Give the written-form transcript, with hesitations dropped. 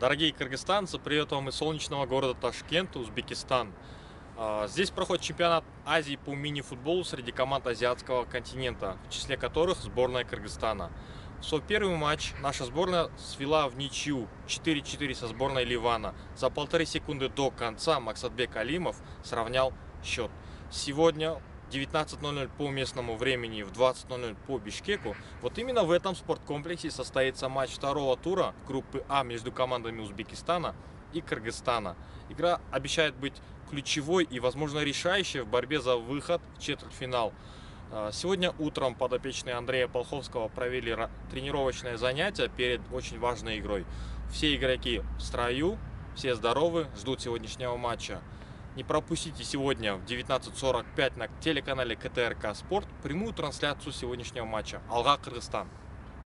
Дорогие кыргызстанцы, привет вам из солнечного города Ташкент, Узбекистан. Здесь проходит чемпионат Азии по мини-футболу среди команд азиатского континента, в числе которых сборная Кыргызстана. В свой первый матч наша сборная свела в ничью 4-4 со сборной Ливана. За 1,5 секунды до конца Максатбек Алимов сравнял счет. Сегодня 19:00 по местному времени, в 20:00 по Бишкеку. Вот именно в этом спорткомплексе состоится матч второго тура группы А между командами Узбекистана и Кыргызстана. Игра обещает быть ключевой и, возможно, решающей в борьбе за выход в четвертьфинал. Сегодня утром подопечные Андрея Полховского провели тренировочное занятие перед очень важной игрой. Все игроки в строю, все здоровы, ждут сегодняшнего матча. Не пропустите сегодня в 19:45 на телеканале КТРК Спорт прямую трансляцию сегодняшнего матча. Алга, Кыргызстан!